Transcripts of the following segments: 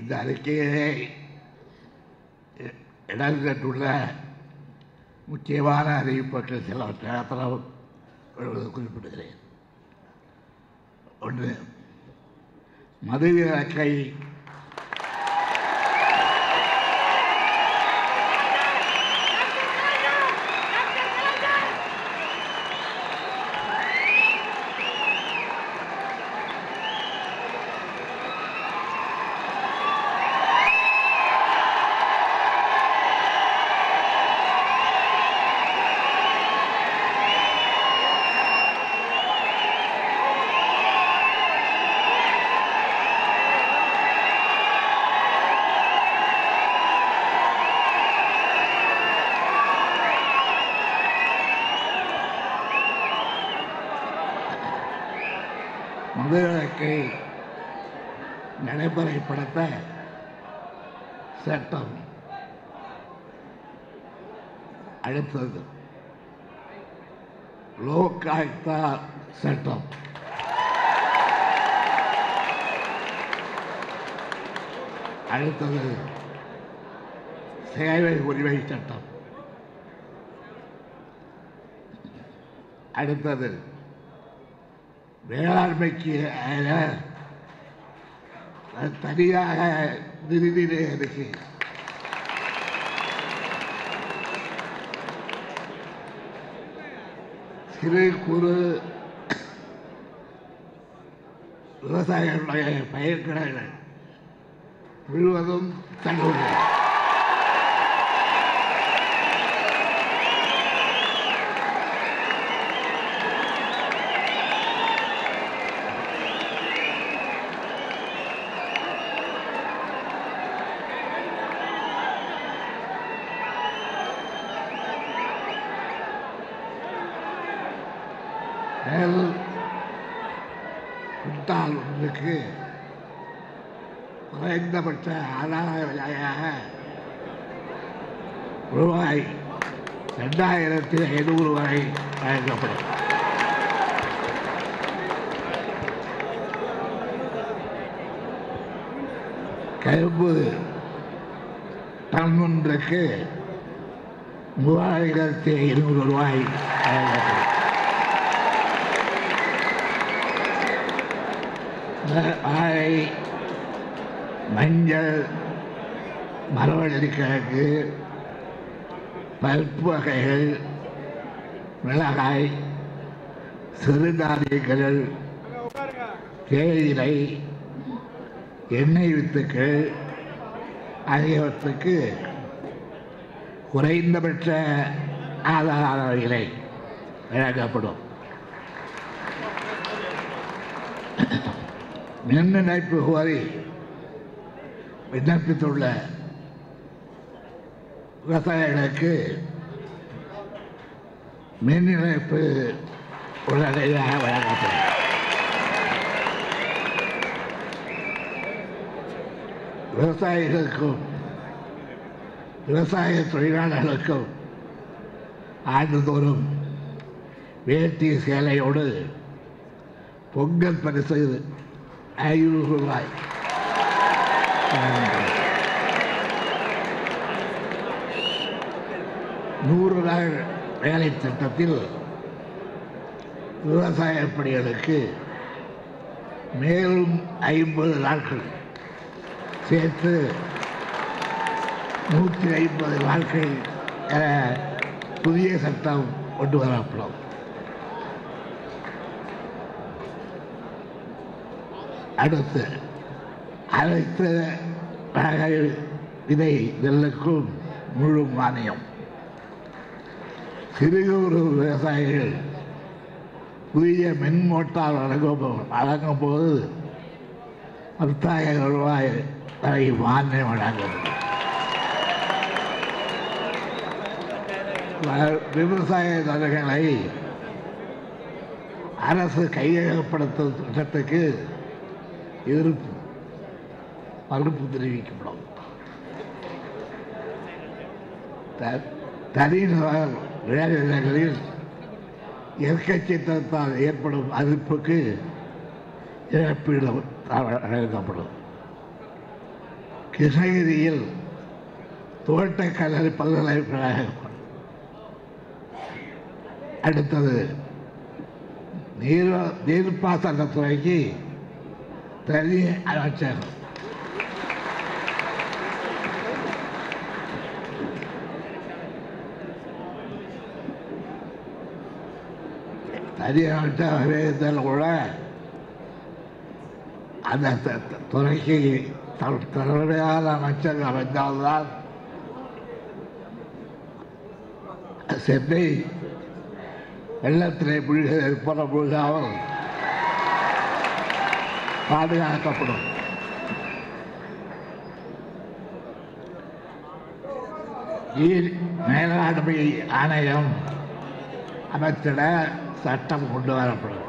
இந்த அறிக்கையிலே இடம்பெற்றுள்ள முக்கியமான அறிவிப்புகள் சிலவற்றை குறிப்பிடுகிறேன். ஒன்று, மதுவிலக்கை மதுவிலக்கை நடைமுறைப்படுத்த சட்டம். அடுத்தது லோக் ஆயுக்தா சட்டம். அடுத்தது சேவை உரிமை சட்டம். அடுத்தது வேளாண்மைக்கு தனியாக நிதி இருக்கு. சிறு குறு விவசாயிகளுடைய பயிர்க்கடைகள் முழுவதும் தள்ளுபடி. குண்டால் ஒன்றுக்கு குறைந்தபட்ச ஆதார விலையாக ரூபாய் 2500 வரை வழங்கப்படும். கரும்பு டன் ஒன்றுக்கு 3500 ரூபாய் வழங்கப்படும். வாழை, மஞ்சள், மரவள்ளிக்கிழங்கு, பருப்பு வகைகள், மிளகாய், சிறுதானியங்கள், தேயிலை, எண்ணெய் வித்துக்கள் ஆகியவற்றுக்கு குறைந்தபட்ச ஆதார விலை வழங்கப்படும். மின் இணைப்பு கோரி விண்ணப்பித்துள்ள விவசாயிகளுக்கு மின் இணைப்பு உடனடியாக வழங்கப்படும். விவசாயிகளுக்கும் விவசாய தொழிலாளர்களுக்கும் ஆண்டுதோறும் வேட்டி சேலையோடு பொங்கல் பரிசு 500 ரூபாய். 100 நாள் வேலை திட்டத்தில் விவசாய பணிகளுக்கு மேலும் 50 நாட்கள் சேர்த்து 150 நாட்கள் என புதிய சட்டம் கொண்டு வரப்படும். அடுத்து அனைத்து வகை விதை நெல்லுக்கும் முழு மானியம். சிறு குறு விவசாயிகள் புதிய மின் மோட்டார் வழங்கும் போது 10,000 ரூபாய் வரை மானியம் வழங்கப்படும். விவசாய நிலங்களை அரசு கையகப்படுத்தும் திட்டத்துக்கு மறுப்பு தெரிவிக்கப்படும். தனிநபர் விளைநிலங்களில் இயற்கை சீற்றத்தால் ஏற்படும் பாதிப்புக்கு இழப்பீடு வழங்கப்படும். கிருஷ்ணகிரியில் தோட்டக்கலை பல்கலைக்கழகம். அடுத்தது நீர்ப்பாசனத்துறைக்கு தனி அமைச்சகம். தனி அமைச்சகம் இருந்தால் கூட அந்த துறைக்கு தலைமையான அமைச்சர் அமைந்தால்தான் சென்னை வெள்ளத்திலே முழுகாமல் பாதுகாக்கப்படும். நீர் மேலாண்மை ஆணையம் அமைத்திட சட்டம் கொண்டு வரப்படும்.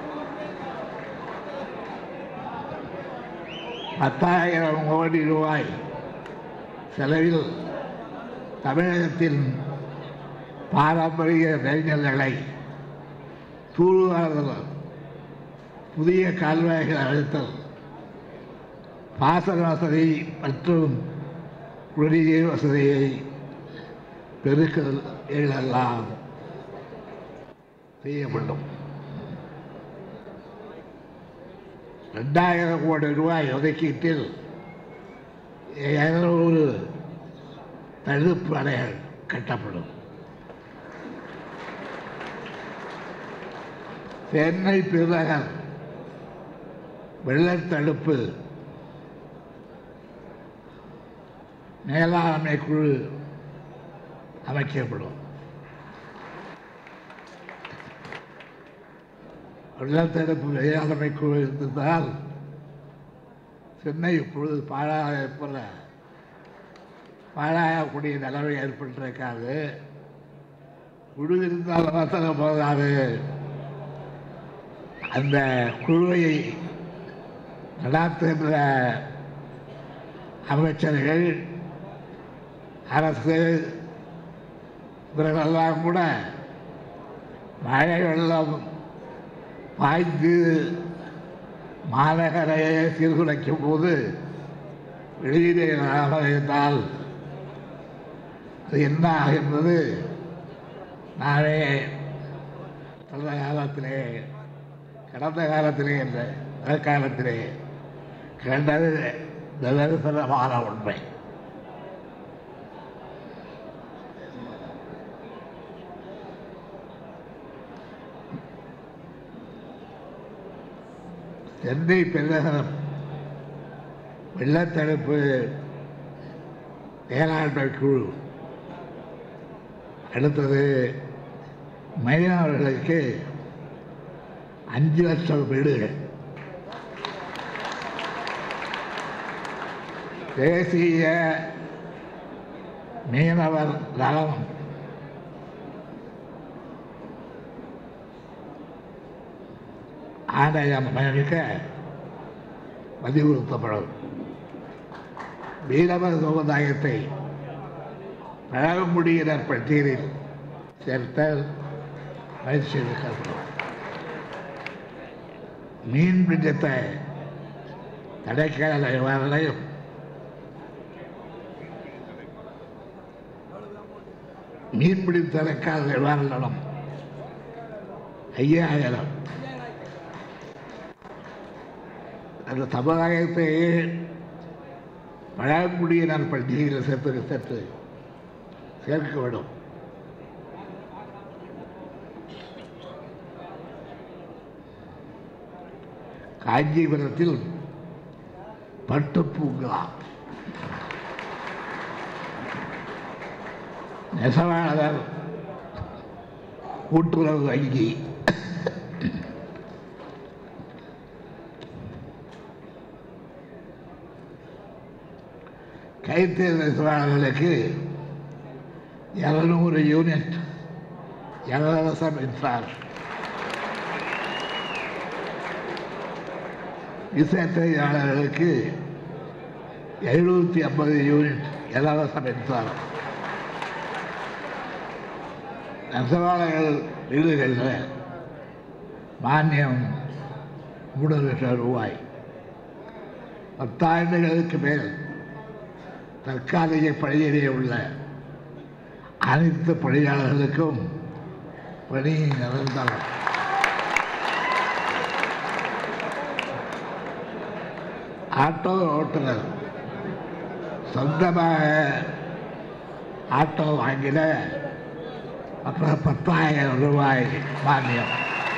10,000 கோடி ரூபாய் செலவில் தமிழகத்தின் பாரம்பரிய நெறிஞர்களை தூர்வாறுதல், புதிய கால்வாய்கள் அழுத்தல், பாசன வசதி மற்றும் குடிநீர் வசதியை பெருக்குதல் எல்லாம் செய்யப்படும். 2,000 கோடி ரூபாய் ஒதுக்கீட்டில் 200 தடுப்பு அணைகள் கட்டப்படும். சென்னை பெருநகர் வெள்ளத்தடுப்பு மேலாண்மை குழு அமைக்கப்படும். வெள்ளத்தடுப்பு மேலாண்மை குழு இருந்ததால் சென்னை இப்பொழுது பாழாகக்கூடிய நிலைமை ஏற்பட்டிருக்காது. குழு இருந்தால் மாத்திரம் போதாது, அந்த குழுவை நடாத்துகின்ற அமைச்சர்கள், அரசு இவர்களெல்லாம் கூட மழை வெள்ளம் பாய்ந்து மாநகரையே சீர்குலைக்கும் போது வெளியிலே இருந்தால் அது என்ன ஆகின்றது நானே கடந்த காலத்திலே இல்லை காலத்திலே கண்டது நிதர்சனமான உண்மை. சென்னை பெருநகரம் வெள்ளத்தடுப்பு மேலாண்மை குழு, அடுத்தது மீனவர்களுக்கு 5 லட்சம் வீடுகள், தேசிய மீனவர் நலம் ஆணையம் அமைக்க வலியுறுத்தப்படும். மீனவர் சமுதாயத்தை பழங்குடியினர் பட்டியலில் சேர்த்தல் முயற்சி எடுக்கப்படும். மீன் பிடித்த தடைக்கால நிவாரணையும் மீன்பிடி தடைக்கால நிவாரணம் 5,000 அந்த சமுதாயத்தை பழங்குடியினர் பட்டியலில் சேர்க்க வேண்டும். காஞ்சிபுரத்தில் பட்டுப்பூங்கா, நெசவாளர் கூட்டுறவு வங்கி, கைத்தறி நெசவாளர்களுக்கு 200 யூனிட் இலவச மின்சாரம், விசைத்தறியாளர்களுக்கு 750 யூனிட் இலவச மின்சாரம், நெசவாளர்கள் வீடுகளில் மானியம் 3 லட்சம் ரூபாய், 10 ஆண்டுகளுக்கு மேல் தற்காலிக பணியிலே உள்ள அனைத்து பணியாளர்களுக்கும் பணி நிரந்தரம். ஆட்டோ ஓட்டுநர் சொந்தமாக ஆட்டோ வாங்கின அப்புறம் 10,000 ரூபாய் மானியம்.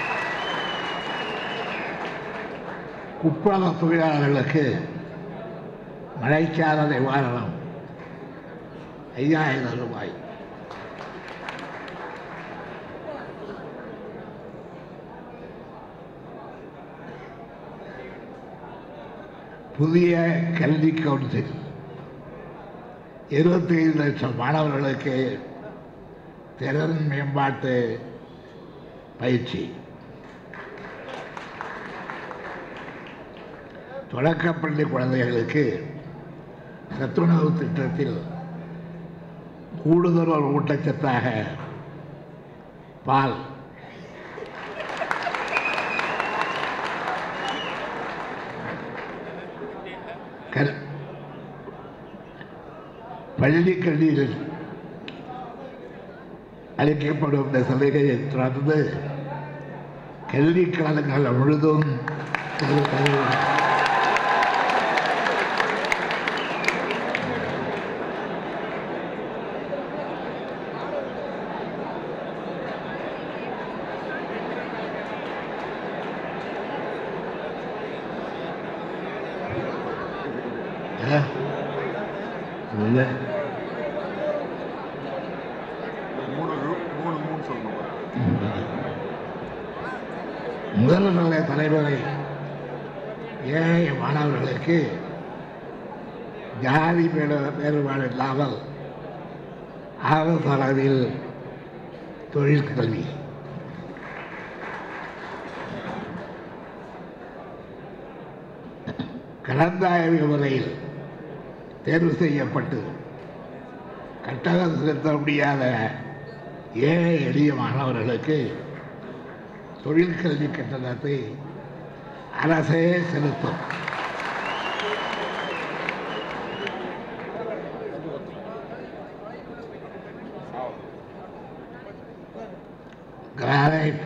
உப்பள தொழிலாளர்களுக்கு மழைக்கால நிவாரணம் 5,000 ரூபாய். புதிய கல்வி கவுன்சில் 25 லட்சம் மாணவர்களுக்கு திறன் மேம்பாட்டு பயிற்சி. தொடக்கப்பள்ளி குழந்தைகளுக்கு சத்துணவு திட்டத்தில் கூடுதல் ஊட்டச்சத்தாக பால். பள்ளி கல்வியில் அளிக்கப்படும் இந்த சலுகையை தொடர்ந்து கல்வி காலங்கள் முழுதும் முதல் நிலை தலைவரை ஏழை மாணவர்களுக்கு ஜாதி வேறுபாடு இல்லாமல் அரசு அளவில் தொழிற்கல்வி. கலந்தாய்வு முறையில் தேர்வு செய்யப்பட்டு கட்டணம் செலுத்த முடியாத ஏழை எளிய மாணவர்களுக்கு தொழிற்கல்வி கட்டணத்தை அரசே செலுத்தும். கிரானைட்,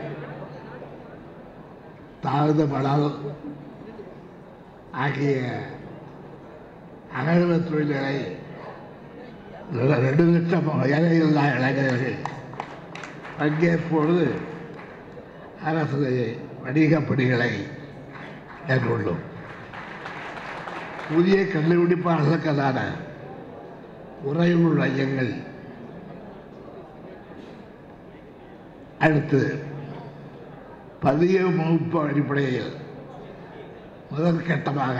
தாழ்ந்த மணல் ஆகிய அகழ்வ தொழில்களை 2 லட்சம் வேலையில்லா இளைஞர்கள் பங்கேற்போடு அரசு வணிகப் பணிகளை மேற்கொள்ளும். புதிய கண்டுபிடிப்பாளர்களுக்கான உறையுள் மையங்கள் அடுத்து பதிய வகுப்பு அடிப்படையில் முதற்கட்டமாக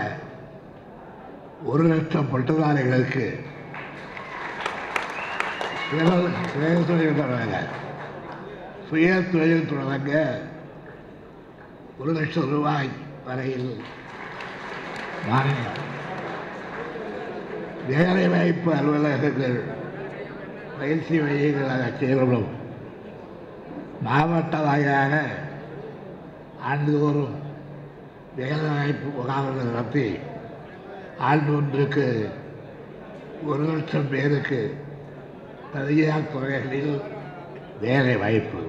1 லட்சம் பட்டதாரிகளுக்கு சுய தொழில் தொடங்க 1 லட்சம் ரூபாய் வரையில் மானியம். வேலைவாய்ப்பு அலுவலகங்கள் பயிற்சி மையங்களாக செயல்படும். மாவட்ட வாரியாக ஆண்டுதோறும் வேலைவாய்ப்பு முகாம்கள் நடத்தி ஆண்டு ஒன்றுக்கு 1 லட்சம் பேருக்கு தனியார் துறைகளில் வேலை வாய்ப்பு.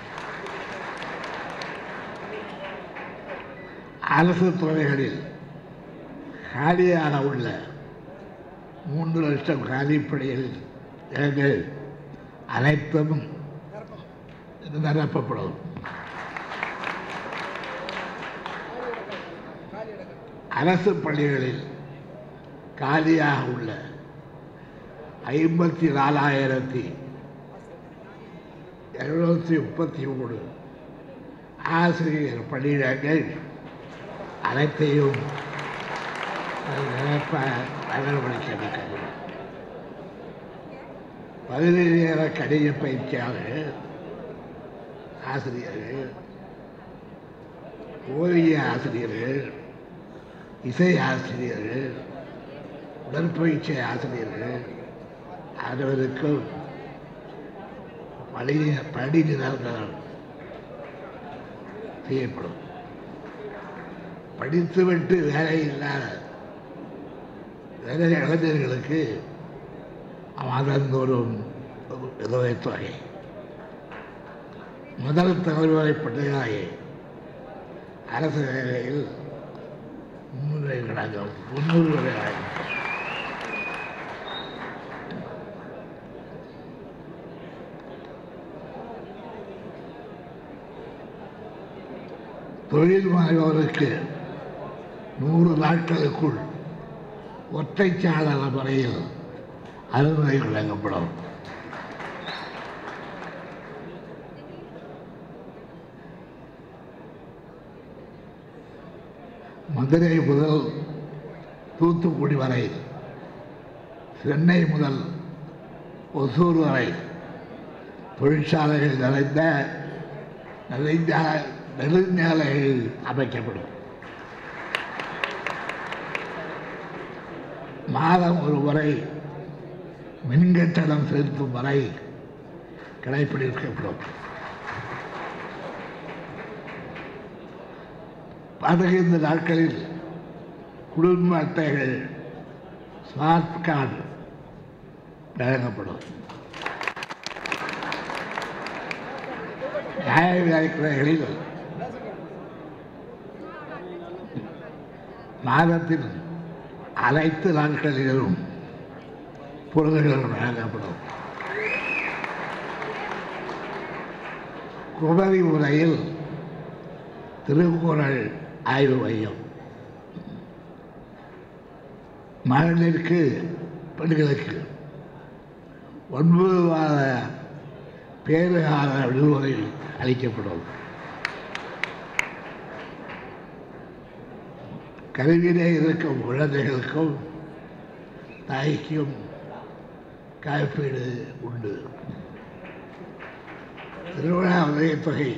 அரசு துறைகளில் காலியாக உள்ள 3 லட்சம் காலிப்படையில் இடங்கள் அனைத்தும் நிரப்பப்படும். அரசு பள்ளிகளில் காலியாக உள்ள 54,233 ஆசிரியர் பணியிடங்கள் அனைத்தையும் நிரப்ப நடவடிக்கை எடுக்கிறது. 17 நேர கணித பயிற்சியாளர்கள், ஆசிரியர்கள், ஓவிய ஆசிரியர்கள், இசை ஆசிரியர்கள், உடற்பயிற்சி ஆசிரியர்கள் அனைவருக்கும் பணி நிரந்தரம் செய்யப்படும். படித்துவிட்டு வேலை இல்லாத இளைஞர்களுக்கு மாதந்தோறும் உதவித்தொகை முதல் தலைமுறை பட்டியலாகி அரசு வேலையில் முன்னுரை வழங்கும் 300 வரை வழங்கும். தொழில் முனைவோருக்கு 100 நாட்களுக்குள் ஒற்றைச்சாளர முறையில் அனுமதி வழங்கப்படும். மதுரை முதல் தூத்துக்குடி வரை, சென்னை முதல் ஒசூர் வரை தொழிற்சாலைகள் நிறைந்த நெடுஞ்சாலைகள் அமைக்கப்படும். மாதம் ஒரு முறை மின்கட்டணம் செலுத்தும் வரை கடைபிடிக்கப்படும். 15 நாட்களில் குடும்ப அட்டைகள் ஸ்மார்ட் கார்டு வழங்கப்படும். நியாய விலைக்கடைகளில் மாதத்தின் அனைத்து நாட்களிலும் பொருள்கள் வழங்கப்படும். குமரி முறையில் திருக்குறள் ஆய்வு மையம், மகளிருக்கு பெண்களுக்கு 9 மாத பேறுகால விடுமுறை அளிக்கப்படும். கல்வியிலே இருக்கும் குழந்தைகளுக்கும் தாய்க்கும் காப்பீடு உண்டு. திருவிழா உதவித்தொகை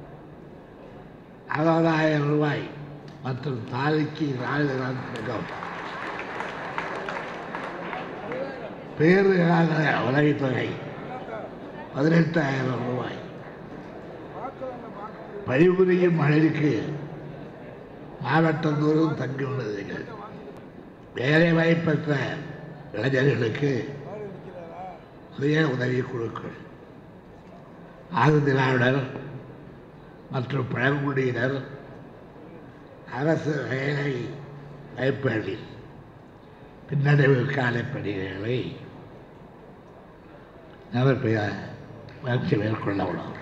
60,000 ரூபாய் மற்றும் தாலிக்கு 4 லட்சம். பேறுகால உதவித்தொகை 18,000 ரூபாய். பணிபுரியும் மகளிருக்கு மாவட்டந்தோறும் தங்கியுள்ளதுகள். வேலை வாய்ப்பற்ற இளைஞர்களுக்கு சுய உதவி குழுக்கள், ஆதிதிராவிடர் மற்றும் பழங்குடியினர் அரசு வேலை வாய்ப்புகளில் பின்னடைவுக்கான பணிகளை முயற்சி மேற்கொள்ளப்படும்.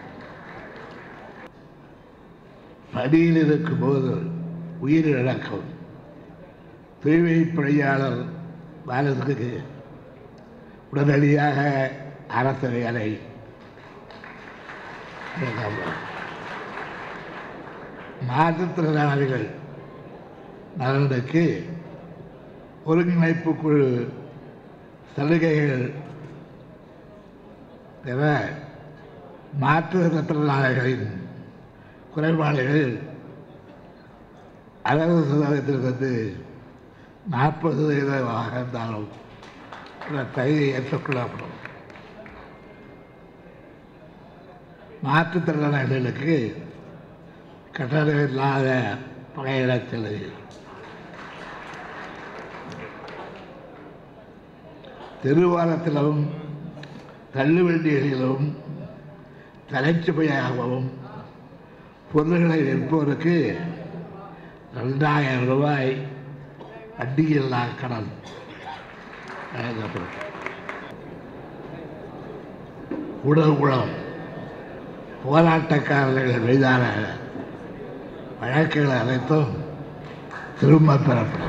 பணியில் இருக்கும்போது உயிரிழக்கும் தூய்மை பணியாளர் வாழ்வதற்கு உடனடியாக அரசு வேலை மாற்றுத்திறனாளிகள் நலனுக்கு ஒருங்கிணைப்பு குழு சலுகைகள் பெற மாற்றுத்திறனாளிகளின் குறைபாடுகள் 60% 40% இருந்தாலும் தகுதி ஏற்றுக்கொள்ளப்படும். மாற்றுத்திறனாளிகளுக்கு கட்டணம் இல்லாத பயணச் செலவு, தெருவாரத்திலும் தள்ளுவண்டிகளிலும் தலைச்சுமையாகவும் பொருள்களை விற்போருக்கு 2,000 ரூபாய் வட்டியில்லா கடன் வழங்கப்படும். உடல்குளம் போராட்டக்காரர்கள் மீதான வழக்குகள் அனைத்தும் திரும்ப பெறப்படும்.